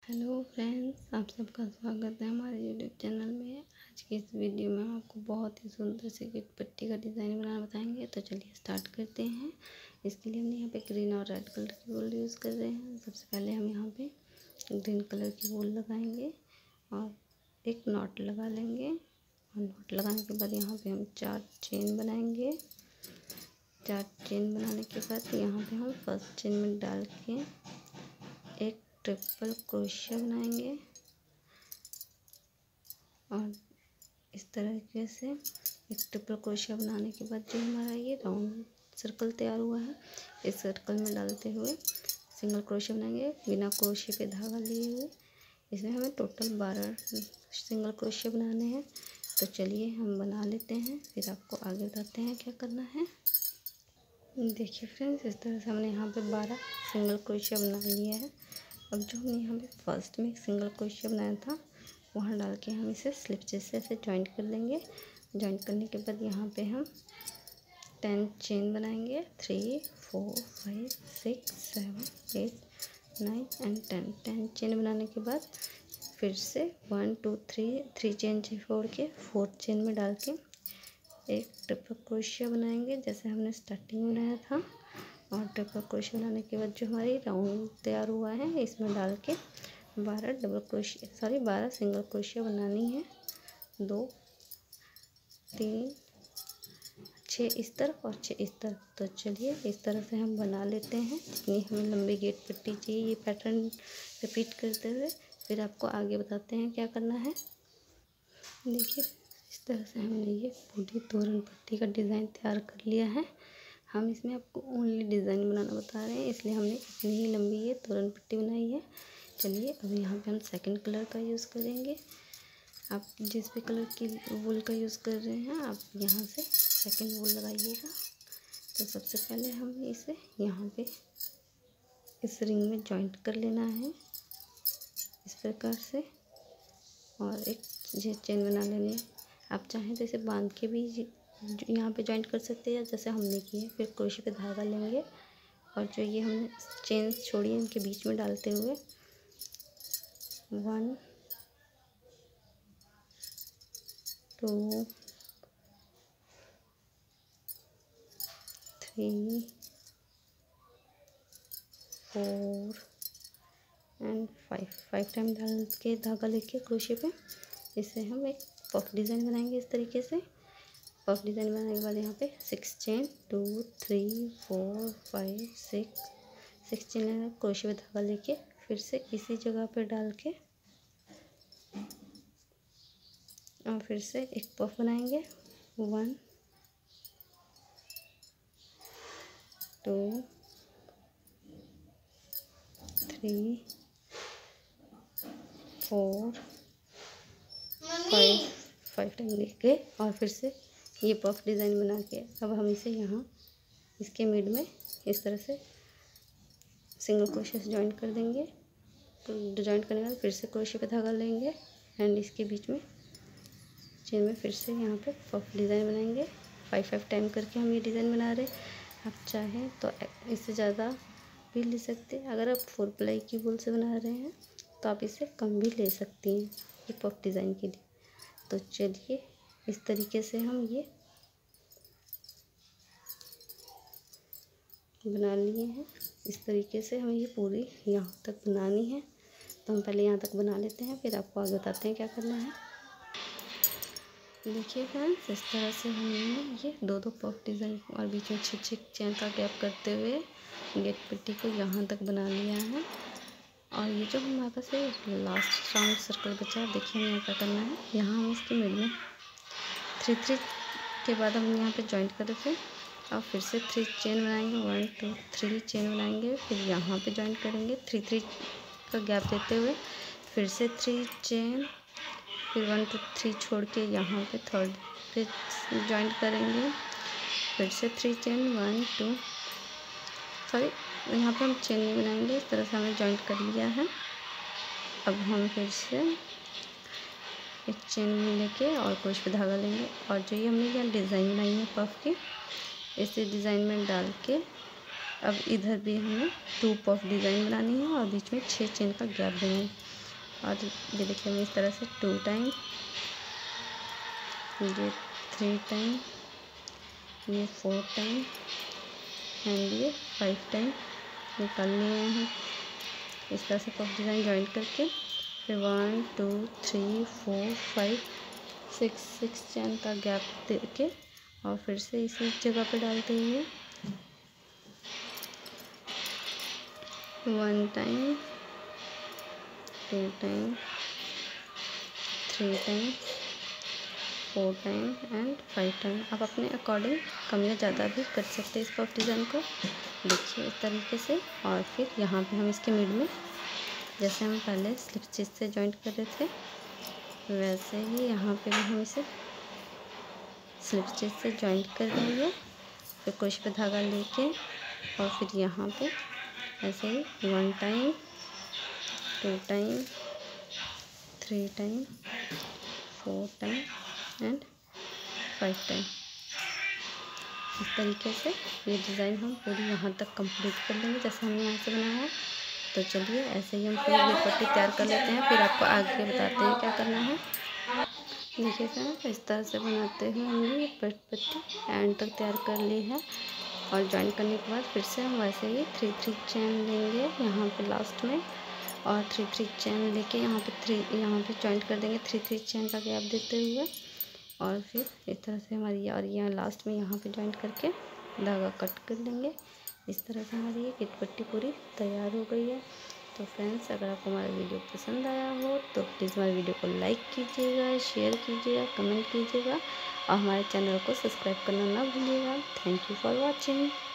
Hello friends, आप सबका स्वागत है हमारे यूट्यूब चैनल में। आज की इस वीडियो में हम आपको बहुत ही सुंदर से गिट पट्टी का डिज़ाइन बनाना बताएंगे। तो चलिए स्टार्ट करते हैं। इसके लिए हमने यहाँ पे ग्रीन और रेड कलर की वूल यूज़ कर रहे हैं। सबसे पहले हम यहाँ पे ग्रीन कलर की वूल लगाएंगे और एक नॉट लगा लेंगे। और नॉट लगाने के बाद यहाँ पर हम 4 चेन बनाएंगे। 4 चेन बनाने के बाद यहाँ पर हम फर्स्ट चेन में डाल के एक ट्रिपल क्रोशिया बनाएंगे और इस तरीके से एक ट्रिपल क्रोशिया बनाने के बाद जो हमारा ये राउंड सर्कल तैयार हुआ है, इस सर्कल में डालते हुए सिंगल क्रोशिया बनाएंगे बिना क्रोशिया पे धागा लिए हुए। इसमें हमें टोटल 12 सिंगल क्रोशिया बनाने हैं। तो चलिए हम बना लेते हैं, फिर आपको आगे बताते हैं क्या करना है। देखिए फ्रेंड्स, इस तरह से हमने यहाँ पे 12 सिंगल क्रोशिया बना लिया है। अब जो हमने यहाँ पे फर्स्ट में एक सिंगल क्रोशिया बनाया था, वहाँ डाल के हम इसे स्लिप स्टिच से ऐसे जॉइंट कर लेंगे। जॉइंट करने के बाद यहाँ पे हम 10 चेन बनाएंगे। 3 4 5 6 7 8 9 एंड 10 चेन बनाने के बाद फिर से 1 2 3 चेन छोड़ के 4th चेन में डाल के एक ट्रिपल क्रोशिया बनाएंगे जैसे हमने स्टार्टिंग में बनाया था। और ट्रिपल क्रोशिया बनाने के बाद जो हमारी राउंड तैयार हुआ है, इसमें डाल के 12 सिंगल क्रोशिया बनानी है। 2 3 6 इस तरफ और 6 इस तरफ। तो चलिए इस तरह से हम बना लेते हैं। जितनी हमें लंबी गेट पट्टी चाहिए, ये पैटर्न रिपीट करते हुए फिर आपको आगे बताते हैं क्या करना है। देखिए, इस तरह से हमने ये पूरी तोरण पट्टी का डिज़ाइन तैयार कर लिया है। हम इसमें आपको ओनली डिज़ाइन बनाना बता रहे हैं, इसलिए हमने इतनी ही लंबी ये तोरण पट्टी बनाई है। चलिए अब यहाँ पे हम सेकंड कलर का यूज़ करेंगे। आप जिस भी कलर की वूल का यूज़ कर रहे हैं, आप यहाँ से सेकंड वूल लगाइएगा। तो सबसे पहले हमें इसे यहाँ पे इस रिंग में जॉइंट कर लेना है इस प्रकार से, और एक चेन बना लेनी है। आप चाहें तो इसे बांध के भी यहाँ पे जॉइंट कर सकते हैं, जैसे हमने किया। फिर क्रोशिया पे धागा लेंगे और जो ये हमने चेन छोड़ी है इनके बीच में डालते हुए 1 2 3 4 एंड 5 टाइम डाल के धागा लेके क्रोशिया पे इसे हम एक पफ डिज़ाइन बनाएंगे। इस तरीके से पफ डिज़ाइन बनाने के बाद यहाँ पे 6 चेन 2 3 4 5 6 चेन लेना, क्रोशिया पे धागा लेके फिर से इसी जगह पे डाल के और फिर से एक पफ बनाएंगे। 1 2 3 4 5 टाइम लेके और फिर से ये पफ डिज़ाइन बना के अब हम इसे यहाँ इसके मिड में इस तरह से सिंगल क्रोशिया से जॉइंट कर देंगे। तो जॉइंट करने के बाद फिर से क्रोशिया पे धागा लेंगे एंड इसके बीच में चेन में फिर से यहाँ पे पफ डिज़ाइन बनाएंगे। 5 टाइम करके हम ये डिज़ाइन बना रहे हैं। आप चाहें तो इससे ज़्यादा भी ले सकते हैं। अगर आप 4 प्लाई की वूल से बना रहे हैं तो आप इससे कम भी ले सकती हैं ये पफ डिज़ाइन के लिए। तो चलिए इस तरीके से हम ये बना लिए हैं। इस तरीके से हमें ये पूरी यहाँ तक बनानी है। तो हम पहले यहाँ तक बना लेते हैं, फिर आपको आगे बताते हैं क्या करना है। देखिए फ्रेंड्स, इस तरह से हमने ये 2 पफ डिज़ाइन और बीच में 6 चेन का गैप करते हुए गेट पट्टी को यहाँ तक बना लिया है। और ये जो हमारे पास लास्ट राउंड सर्कल बचा है, देखिए हमें क्या करना है। यहाँ हम इसके मिड में 3 के बाद हम यहाँ पे जॉइंट कर देते हैं और फिर से 3 चेन बनाएंगे। 1 2 3 चेन बनाएंगे, फिर यहाँ पे जॉइंट करेंगे 3 का गैप देते हुए फिर से 3 चेन, फिर 1 2 3 छोड़ के यहाँ पे थर्ड पे जॉइंट करेंगे। फिर से 3 चेन 1 2 यहाँ पे हम चेन नहीं बनाएंगे। इस तरह से हमने जॉइंट कर लिया है। अब हम फिर से एक चेन लेके और क्रोशिया पे धागा लेंगे और जो ये हमने यहाँ डिज़ाइन बनाई है पफ की, इसे डिज़ाइन में डाल के अब इधर भी हमें 2 पफ डिज़ाइन बनानी है और बीच में 6 चेन का गैप देंगे। और ये देखिए हम इस तरह से 2 टाइम, ये 3 टाइम, ये 4 टाइम एंड ये 5 टाइम निकाल लिए हैं। इस तरह से पफ डिज़ाइन जॉइन करके फिर 1 2 3 4 5 6 चैन का गैप दे के और फिर से इसी जगह पे डालते हुए 1 time, 2 time, 3 time, 4 time and 5 time. आप अपने अकॉर्डिंग कम या ज़्यादा भी कर सकते हैं इस पफ डिज़ाइन को। देखिए इस तरीके से। और फिर यहाँ पे हम इसके मिड में जैसे हम पहले स्लिप स्टिच से जॉइंट कर रहे थे वैसे ही यहाँ पे भी हम इसे स्लिप स्टिच से जॉइंट कर देंगे। फिर क्रोशे पे धागा लेके और फिर यहाँ पे ऐसे ही 1 time, 2 time, 3 time, 4 time and 5 time. इस तरीके से ये डिज़ाइन हम पूरी यहाँ तक कंप्लीट कर लेंगे जैसे हमने यहाँ से बनाया है। तो चलिए ऐसे ही हम पूरी गेट पट्टी तैयार कर लेते हैं, फिर आपको आगे बताते हैं क्या करना है। देखिए फ्रेंड्स इस तरह से बनाते हुए हमने ये पट्टी एंड तक तैयार कर ली है। और जॉइन करने के बाद फिर से हम वैसे ही 3 चेन लेंगे यहाँ पे लास्ट में और 3 चेन लेके यहाँ पे जॉइंट कर देंगे 3 चेन का गैप देते हुए। और फिर इस तरह से हमारी और यहाँ लास्ट में यहाँ पे जॉइंट करके धागा कट कर लेंगे। इस तरह से हमारी ये किट पट्टी पूरी तैयार हो गई है। तो फ्रेंड्स अगर आपको हमारा वीडियो पसंद आया हो तो प्लीज़ हमारे वीडियो को लाइक कीजिएगा, शेयर कीजिएगा, कमेंट कीजिएगा और हमारे चैनल को सब्सक्राइब करना ना भूलिएगा। Thank you for watching.